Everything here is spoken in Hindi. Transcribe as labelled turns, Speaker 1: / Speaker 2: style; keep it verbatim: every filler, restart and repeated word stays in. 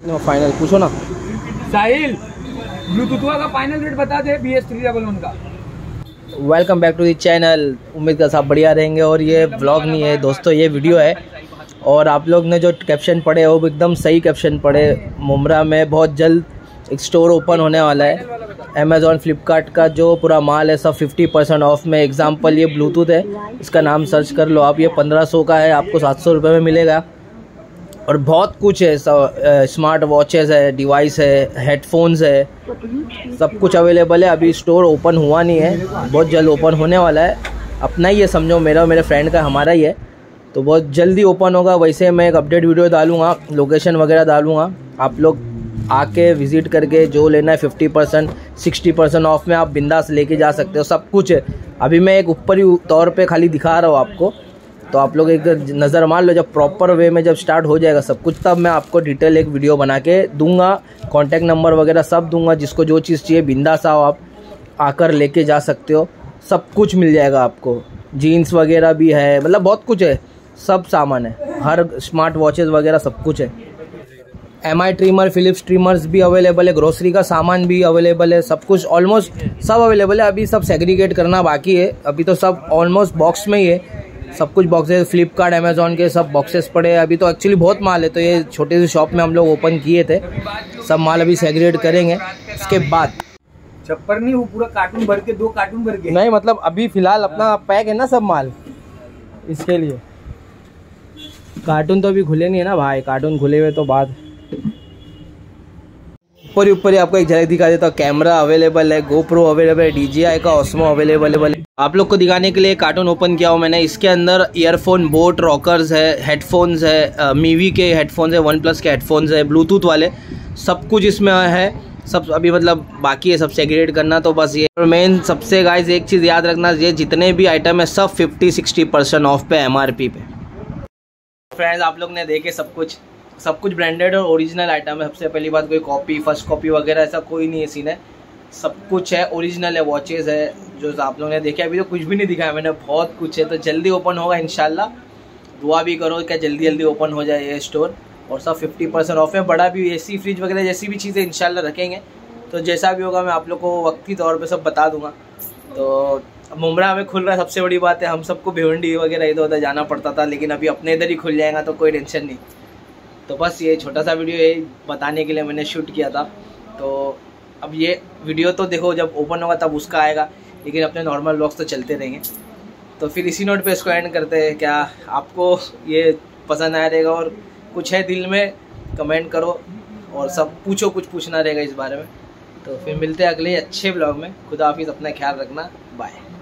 Speaker 1: नो फाइनल पूछो ना
Speaker 2: साहिल, ब्लूटूथ का फाइनल रेट बता दे B S three double one का।
Speaker 1: Welcome back to the channel. उम्मीद का सब बढ़िया रहेंगे। और ये व्लॉग नहीं है दोस्तों, ये वीडियो है। और आप लोग ने जो कैप्शन पढ़े वो एकदम सही कैप्शन पढ़े। मुमरा में बहुत जल्द एक स्टोर ओपन होने वाला है। अमेज़ॉन फ्लिपकार्ट का जो पूरा माल है सब फिफ्टी परसेंट ऑफ में। एग्जांपल ये ब्लूटूथ है, इसका नाम सर्च कर लो आप। ये पंद्रह सौ का है, आपको सात सौ रुपये में मिलेगा। और बहुत कुछ है, सब स्मार्ट वॉचेस है, डिवाइस है, हेडफोन्स है, सब कुछ अवेलेबल है। अभी स्टोर ओपन हुआ नहीं है, बहुत जल्द ओपन होने वाला है। अपना ही है समझो, मेरा और मेरे फ्रेंड का, हमारा ही है, तो बहुत जल्दी ओपन होगा। वैसे मैं एक अपडेट वीडियो डालूंगा, लोकेशन वगैरह डालूंगा। आप लोग आके विज़िट करके जो लेना है fifty percent sixty percent off में आप बिंदास लेके जा सकते हो। सब कुछ है। अभी मैं एक ऊपरी तौर पे खाली दिखा रहा हूँ आपको, तो आप लोग एक नज़र मार लो। जब प्रॉपर वे में जब स्टार्ट हो जाएगा सब कुछ, तब मैं आपको डिटेल एक वीडियो बना के दूंगा। कॉन्टैक्ट नंबर वगैरह सब दूंगा। जिसको जो चीज़ चाहिए बिंदास आओ, आप आकर लेके जा सकते हो। सब कुछ मिल जाएगा आपको। जीन्स वगैरह भी है, मतलब बहुत कुछ है, सब सामान है। हर स्मार्ट वॉचेस वगैरह सब कुछ है। M I trimmer, Philips trimmers भी अवेलेबल है। ग्रोसरी का सामान भी अवेलेबल है। सब कुछ ऑलमोस्ट सब अवेलेबल है। अभी सब सेग्रीगेट करना बाकी है। अभी तो सब ऑलमोस्ट बॉक्स में ही है। सब कुछ बॉक्सेस, फ्लिपकार्ट अमेज़ॉन के सब बॉक्सेस पड़े हैं। अभी तो एक्चुअली बहुत माल है, तो ये छोटे से शॉप में हम लोग ओपन किए थे। सब माल अभी सेग्रीगेट करेंगे। इसके बाद
Speaker 2: छप्पर नहीं, वो पूरा कार्टून भर के, दो कार्टून भर के
Speaker 1: नहीं, मतलब अभी फिलहाल अपना पैक है ना सब माल, इसके लिए। कार्टून तो अभी खुले नहीं है ना भाई, कार्टून खुले हुए तो बाद। ऊपर ही ऊपर ही आपको एक झलक दिखा देता हूँ। कैमरा अवेलेबल है, गोप्रो अवेलेबल है, डी जे आई का ऑस्मो अवेलेबल है। आप लोग को दिखाने के लिए कार्टून ओपन किया हूँ मैंने। इसके अंदर ईयरफोन, बोट रॉकर्स है, हेडफोन्स है, मीवी के हेडफोन्स है, वन प्लस के हेडफोन्स है, ब्लूटूथ वाले, सब कुछ इसमें है। सब अभी मतलब बाकी है सब सेग्रीगेट करना, तो बस ये। और मेन सबसे गाइस एक चीज़ याद रखना, ये जितने भी आइटम है सब फिफ्टी सिक्सटी परसेंट ऑफ पे, एम आर पी पे। फ्रेंड्स आप लोग ने देखे सब कुछ, सब कुछ ब्रांडेड और ओरिजिनल आइटम है। सबसे पहली बात, कोई कॉपी, फर्स्ट कॉपी वगैरह ऐसा कोई नहीं है सीन है। सब कुछ है, ओरिजिनल है। वॉचेस है जो आप लोगों ने देखे। अभी तो कुछ भी नहीं दिखाया मैंने, बहुत कुछ है। तो जल्दी ओपन होगा इंशाल्लाह। दुआ भी करो क्या जल्दी जल्दी ओपन हो जाए ये स्टोर। और सब फिफ्टी परसेंट ऑफ है। बड़ा भी एसी, फ्रिज वगैरह जैसी भी चीज़ें इंशाल्लाह रखेंगे। तो जैसा भी होगा मैं आप लोग को वक्ती तौर पर सब बता दूँगा। तो मुमरा में खुल रहा है, सबसे बड़ी बात है। हम सबको भिवंडी वगैरह इधर उधर जाना पड़ता था, लेकिन अभी अपने इधर ही खुल जाएगा तो कोई टेंशन नहीं। तो बस ये छोटा सा वीडियो ये बताने के लिए मैंने शूट किया था। तो अब ये वीडियो तो देखो जब ओपन होगा तब उसका आएगा, लेकिन अपने नॉर्मल व्लॉग्स तो चलते रहेंगे। तो फिर इसी नोट पे इसको एंड करते हैं। क्या आपको ये पसंद आया रहेगा? और कुछ है दिल में कमेंट करो, और सब पूछो, कुछ पूछना रहेगा इस बारे में। तो फिर मिलते हैं अगले अच्छे व्लॉग में। खुदा हाफिज़, अपना ख्याल रखना, बाय।